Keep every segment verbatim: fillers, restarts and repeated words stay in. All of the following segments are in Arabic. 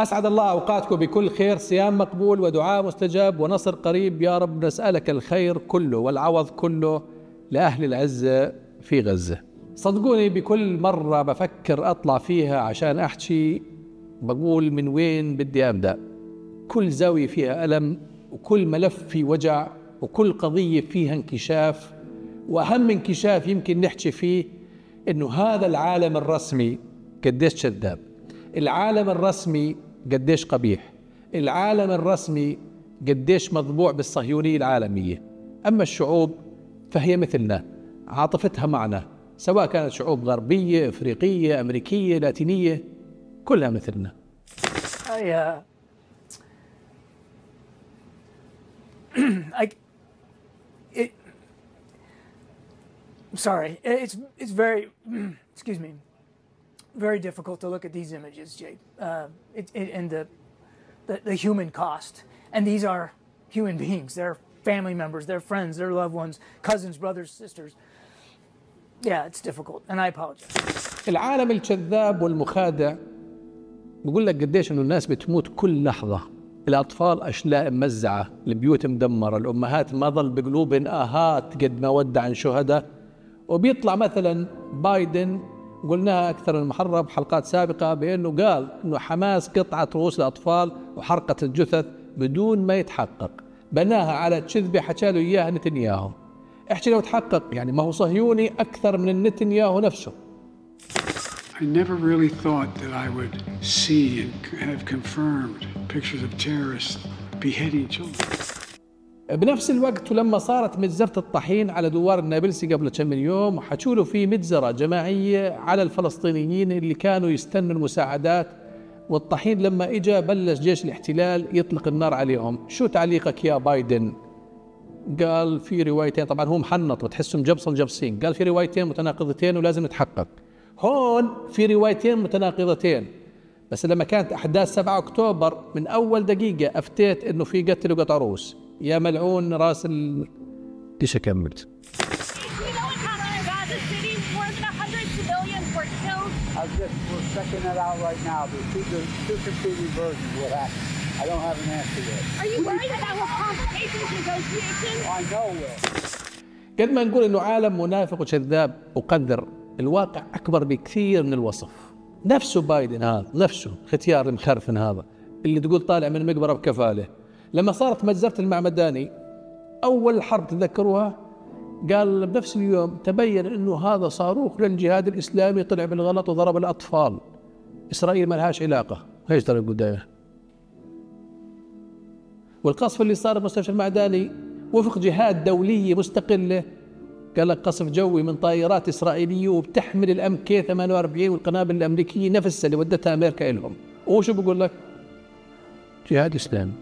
أسعد الله أوقاتكم بكل خير، صيام مقبول ودعاء مستجاب ونصر قريب يا رب. نسألك الخير كله والعوض كله لأهل العزة في غزة. صدقوني بكل مرة بفكر أطلع فيها عشان أحكي بقول من وين بدي أبدأ. كل زاوية فيها ألم، وكل ملف فيه وجع، وكل قضية فيها انكشاف. وأهم انكشاف يمكن نحكي فيه إنه هذا العالم الرسمي قديش كذاب، العالم الرسمي قديش قبيح، العالم الرسمي قديش مطبوع بالصهيونية العالمية. أما الشعوب فهي مثلنا، عاطفتها معنا، سواء كانت شعوب غربية، إفريقية، أمريكية، لاتينية، كلها مثلنا. I, uh, I, it, I'm sorry. It's it's very, excuse me, very difficult to look at these images, Jake. Uh, it, it, and the, the the human cost. And these are human beings. They're family members. They're friends. They're loved ones, cousins, brothers, sisters. Yeah, it's difficult, and I apologize. العالم الكذاب والمخادع بقول لك قديش إنه الناس بتموت كل لحظة، الأطفال أشلاء ممزعة، البيوت مدمرة، الأمهات ما ظل بقلوبهن آهات قد ما ودعن شهداء. وبيطلع مثلا بايدن، قلناها أكثر من مرة بحلقات سابقة، بأنه قال إنه حماس قطعت رؤوس الأطفال وحرقت الجثث بدون ما يتحقق، بناها على كذبة حكى له إياها نتنياهو. احكي لو تحقق يعني ما هو صهيوني أكثر من نتنياهو نفسه. I never really thought that I would see and have confirmed pictures of terrorists beheading children. بنفس الوقت ولما صارت مجزرة الطحين على دوار النابلسي قبل كم من يوم، حكوا له في مجزرة جماعية على الفلسطينيين اللي كانوا يستنوا المساعدات، والطحين لما اجى بلش جيش الاحتلال يطلق النار عليهم. شو تعليقك يا بايدن؟ قال في روايتين، طبعا هو محنط وتحسه مجبصن جبصين، قال في روايتين متناقضتين ولازم نتحقق. هون في روايتين متناقضتين، بس لما كانت أحداث سبعة أكتوبر من أول دقيقة أفتيت إنه في قتل وقطع روس. يا ملعون راس ال ليش كملت؟ قد ما نقول إنه عالم منافق وكذاب وقدر، الواقع أكبر بكثير من الوصف. نفسه بايدن هذا، نفسه ختيار المخرفن هذا اللي تقول طالع من مقبرة بكفالة. لما صارت مجزرة المعمداني أول حرب تذكروها، قال بنفس اليوم تبين إنه هذا صاروخ للجهاد الإسلامي طلع بالغلط وضرب الأطفال. إسرائيل ما لهاش علاقة، هيش ترى القداية. والقصف اللي صار بمستشفى المعداني وفق جهات دولية مستقلة، قال لك قصف جوي من طائرات إسرائيلية وبتحمل الام كي ثمانية وأربعين والقنابل الأمريكية نفسها اللي ودتها أمريكا إلهم. وهو شو بقول لك؟ جهاد إسلامي.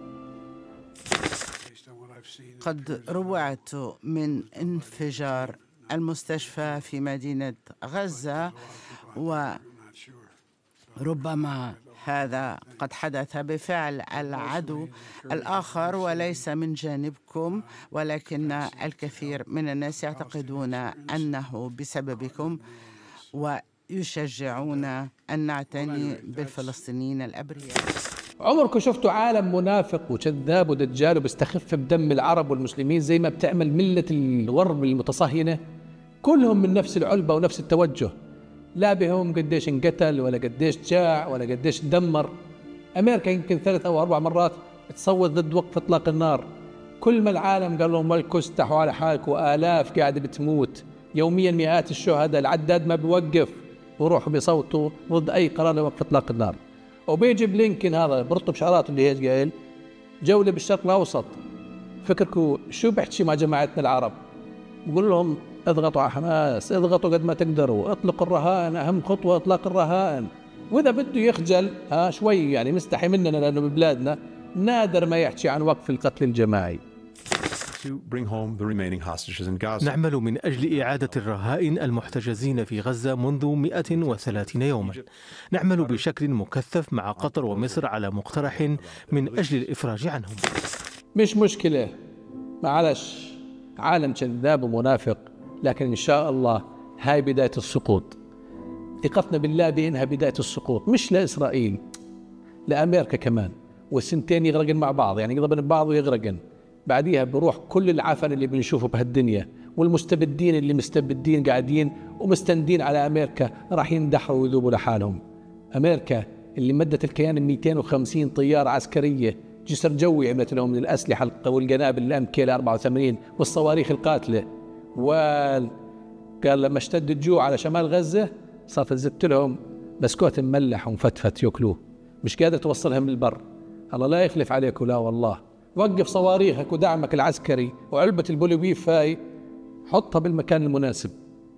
قد روعت من انفجار المستشفى في مدينة غزة، وربما هذا قد حدث بفعل العدو الآخر وليس من جانبكم، ولكن الكثير من الناس يعتقدون أنه بسببكم ويشجعون أن نعتني بالفلسطينيين الأبرياء. عمركم شفتوا عالم منافق وكذاب ودجال وبيستخف بدم العرب والمسلمين زي ما بتعمل ملة الغرب المتصهينة؟ كلهم من نفس العلبة ونفس التوجه، لا بهم قديش انقتل ولا قديش جاع ولا قديش دمر. أمريكا يمكن ثلاث أو أربع مرات تصوت ضد وقف إطلاق النار. كل ما العالم قال لهم مالكوا استحوا على حالكم، وآلاف قاعدة بتموت يوميا، مئات الشهداء، العداد ما بيوقف، وروحوا بيصوتوا ضد أي قرار لوقف إطلاق النار. وبيجي بلينكن هذا برطب شعراته اللي هيك قايل جولة بالشرق الأوسط، فكركم شو بحكي مع جماعتنا العرب؟ بقول لهم اضغطوا على حماس، اضغطوا قد ما تقدروا، اطلقوا الرهائن، أهم خطوة اطلاق الرهائن. وإذا بده يخجل ها شوي يعني مستحي مننا لأنه ببلادنا نادر ما يحكي عن وقف القتل الجماعي. نعمل من أجل إعادة الرهائن المحتجزين في غزة منذ مئة وثلاثين يوما. نعمل بشكل مكثف مع قطر ومصر على مقترح من أجل الإفراج عنهم. مش مشكلة، معلش، عالم كذاب ومنافق، لكن إن شاء الله هاي بداية السقوط. ثقتنا بالله بأنها بداية السقوط، مش لإسرائيل، لأمريكا كمان، والسنتين يغرقن مع بعض، يعني يضربن ببعض ويغرقن. بعديها بروح كل العفن اللي بنشوفه بهالدنيا والمستبدين اللي مستبدين قاعدين ومستندين على أمريكا راح يندحروا ويذوبوا لحالهم. أمريكا اللي مدت الكيان مئتين وخمسين طيارة عسكرية، جسر جوي عملت لهم من الأسلحة والقنابل الام كي أربعة وثمانين والصواريخ القاتلة. وقال لما اشتد الجوع على شمال غزة صارت تزت لهم بسكوت مملح ومفتفت ياكلوه، مش قادر توصلهم للبر. الله لا يخلف عليك ولا والله. وقف صواريخك ودعمك العسكري وعلبة البوليويف هاي حطها بالمكان المناسب.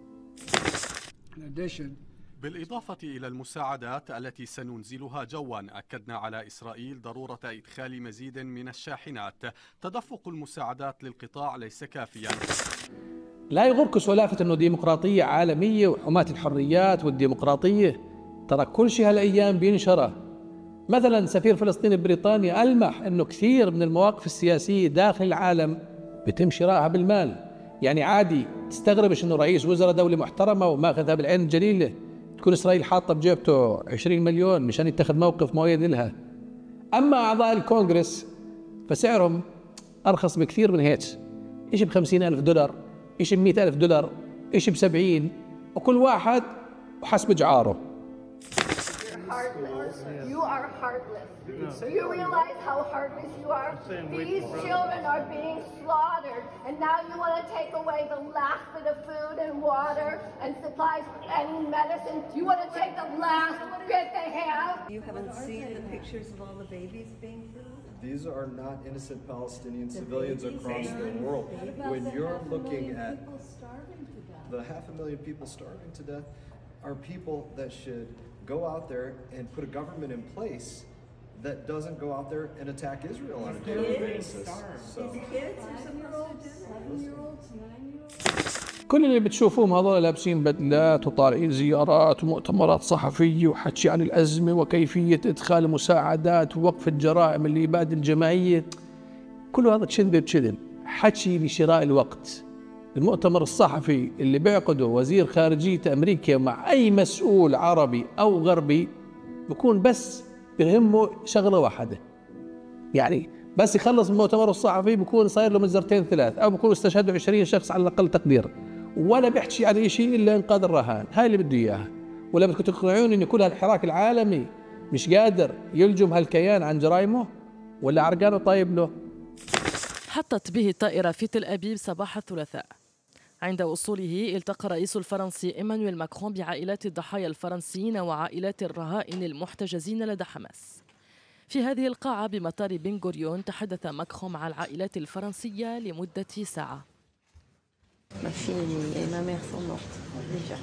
بالإضافة إلى المساعدات التي سننزلها جوا، أكدنا على إسرائيل ضرورة إدخال مزيد من الشاحنات. تدفق المساعدات للقطاع ليس كافيا. لا يغرك سلافة أنه ديمقراطية عالمية وحماة الحريات والديمقراطية، ترى كل شيء هالأيام بينشره. مثلا سفير فلسطين ببريطانيا ألمح أنه كثير من المواقف السياسية داخل العالم بتم شرائها بالمال. يعني عادي تستغربش أنه رئيس وزراء دولة محترمة وماخذها بالعين الجليلة تكون إسرائيل حاطة بجيبته عشرين مليون مشان يتخذ موقف مؤيد لها. أما أعضاء الكونغرس فسعرهم أرخص بكثير من هيك، إشي بخمسين ألف دولار، إشي بمئة ألف دولار، إشي بسبعين، وكل واحد وحسب جعاره. You are heartless. Do you realize how heartless you are? These children are being slaughtered, and now you want to take away the last bit of food and water and supplies and medicine. You want to take the last bit they have? You haven't seen the pictures of all the babies being killed? These are not innocent Palestinian civilians across the world. When you're looking at the half a million people starving to death, are people that should go out there and put a government in place that doesn't go out there and attack Israel on a daily basis. So. كل اللي بتشوفوهم هذول لابسين بدلات وطالعين زيارات ومؤتمرات صحفية وحكي عن الأزمة وكيفية إدخال مساعدات ووقف الجرائم اللي بعد الجماعية، كل هذا كذب بكذب، حكي لشراء الوقت. المؤتمر الصحفي اللي بيعقده وزير خارجية أمريكا مع أي مسؤول عربي أو غربي بكون بس بهمه شغلة واحدة، يعني بس يخلص المؤتمر الصحفي بكون صاير له مجزرتين ثلاث، أو بكون استشهدوا عشرين شخص على الأقل تقدير، ولا بيحكي عن شيء إلا إنقاذ الرهان. هاي اللي بده إياها. ولا بدكم تقنعون إن كل هالحراك العالمي مش قادر يلجم هالكيان عن جرائمه، ولا عرقانه طيب له؟ حطت به الطائرة في تل أبيب صباح الثلاثاء. عند وصوله التقى الرئيس الفرنسي إيمانويل ماكرون بعائلات الضحايا الفرنسيين وعائلات الرهائن المحتجزين لدى حماس. في هذه القاعة بمطار بن غوريون تحدث ماكرون مع العائلات الفرنسية لمدة ساعة. Ma fille et ma mère sont mortes déjà.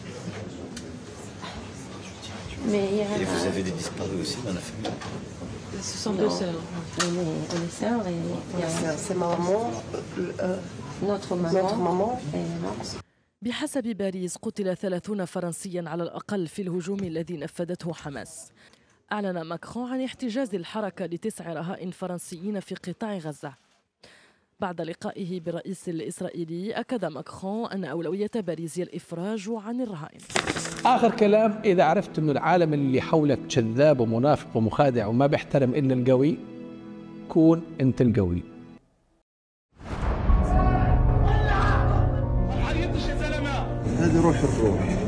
Mais il y a et vous avez des disparus aussi dans la famille? Ce sont deux sœurs. On est, on est sœurs et il y a c'est maman, notre maman, notre maman est morte. بحسب باريس قتل ثلاثون فرنسيا على الأقل في الهجوم الذي نفذته حماس. أعلن ماكرون عن احتجاز الحركة لتسع رهائن فرنسيين في قطاع غزة. بعد لقائه بالرئيس الإسرائيلي أكد ماكرون أن أولوية باريس هي الإفراج عن الرهائن. آخر كلام، إذا عرفت أن العالم اللي حولك كذاب ومنافق ومخادع وما بيحترم إلا القوي، كون أنت القوي. هذه روح الروح.